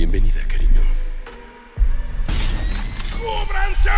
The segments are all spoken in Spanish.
Bienvenida, cariño. ¡Cúbranse!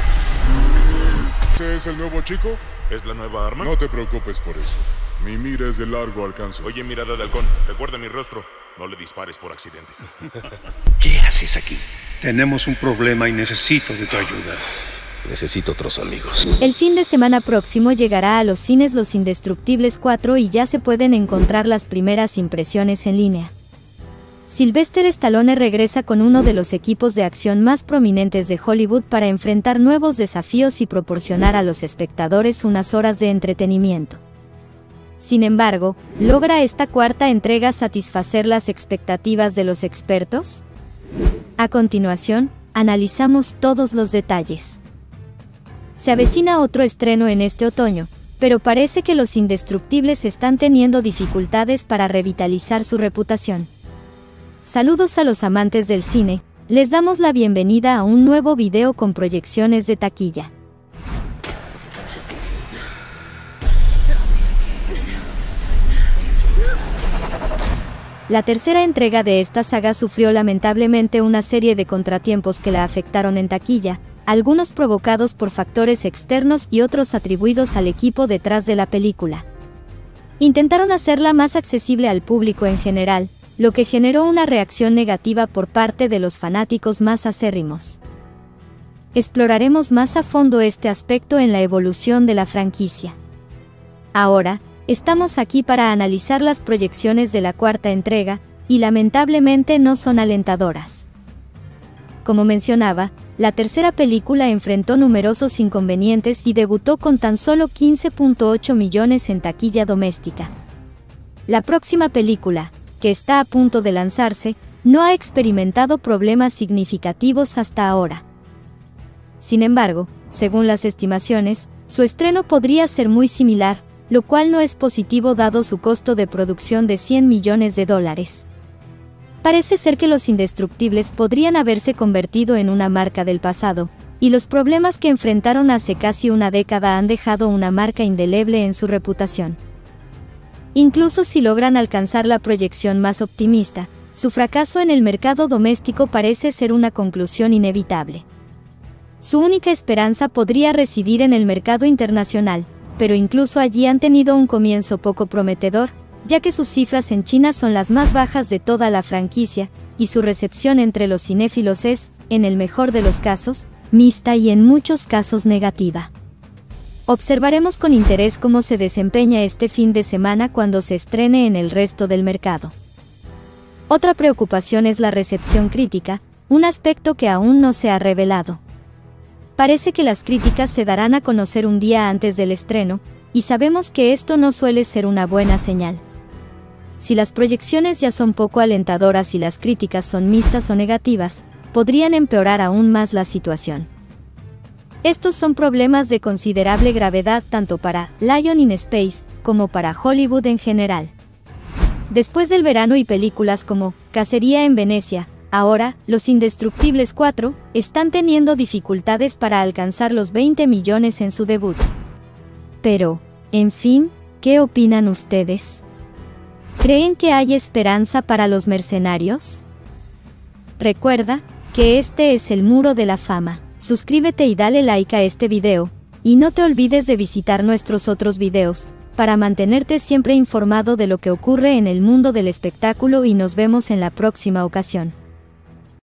¿Ese es el nuevo chico? ¿Es la nueva arma? No te preocupes por eso. Mi mira es de largo alcance. Oye, mirada de halcón, recuerda mi rostro. No le dispares por accidente. ¿Qué haces aquí? Tenemos un problema y necesito de tu ayuda. Necesito otros amigos. El fin de semana próximo llegará a los cines Los Indestructibles 4 y ya se pueden encontrar las primeras impresiones en línea. Sylvester Stallone regresa con uno de los equipos de acción más prominentes de Hollywood para enfrentar nuevos desafíos y proporcionar a los espectadores unas horas de entretenimiento. Sin embargo, ¿logra esta cuarta entrega satisfacer las expectativas de los expertos? A continuación, analizamos todos los detalles. Se avecina otro estreno en este otoño, pero parece que Los Indestructibles están teniendo dificultades para revitalizar su reputación. Saludos a los amantes del cine, les damos la bienvenida a un nuevo video con proyecciones de taquilla. La tercera entrega de esta saga sufrió lamentablemente una serie de contratiempos que la afectaron en taquilla, algunos provocados por factores externos y otros atribuidos al equipo detrás de la película. Intentaron hacerla más accesible al público en general, lo que generó una reacción negativa por parte de los fanáticos más acérrimos. Exploraremos más a fondo este aspecto en la evolución de la franquicia. Ahora, estamos aquí para analizar las proyecciones de la cuarta entrega, y lamentablemente no son alentadoras. Como mencionaba, la tercera película enfrentó numerosos inconvenientes y debutó con tan solo 15.8 millones en taquilla doméstica. La próxima película, que está a punto de lanzarse, no ha experimentado problemas significativos hasta ahora. Sin embargo, según las estimaciones, su estreno podría ser muy similar, lo cual no es positivo dado su costo de producción de $100 millones. Parece ser que Los Indestructibles podrían haberse convertido en una marca del pasado, y los problemas que enfrentaron hace casi una década han dejado una marca indeleble en su reputación. Incluso si logran alcanzar la proyección más optimista, su fracaso en el mercado doméstico parece ser una conclusión inevitable. Su única esperanza podría residir en el mercado internacional, pero incluso allí han tenido un comienzo poco prometedor, ya que sus cifras en China son las más bajas de toda la franquicia, y su recepción entre los cinéfilos es, en el mejor de los casos, mixta y en muchos casos negativa. Observaremos con interés cómo se desempeña este fin de semana cuando se estrene en el resto del mercado. Otra preocupación es la recepción crítica, un aspecto que aún no se ha revelado. Parece que las críticas se darán a conocer un día antes del estreno, y sabemos que esto no suele ser una buena señal. Si las proyecciones ya son poco alentadoras y las críticas son mixtas o negativas, podrían empeorar aún más la situación. Estos son problemas de considerable gravedad tanto para Lion in Space como para Hollywood en general. Después del verano y películas como Cacería en Venecia, ahora, Los Indestructibles 4, están teniendo dificultades para alcanzar los 20 millones en su debut. Pero, en fin, ¿qué opinan ustedes? ¿Creen que hay esperanza para los mercenarios? Recuerda que este es el Muro de la Fama. Suscríbete y dale like a este video, y no te olvides de visitar nuestros otros videos, para mantenerte siempre informado de lo que ocurre en el mundo del espectáculo y nos vemos en la próxima ocasión.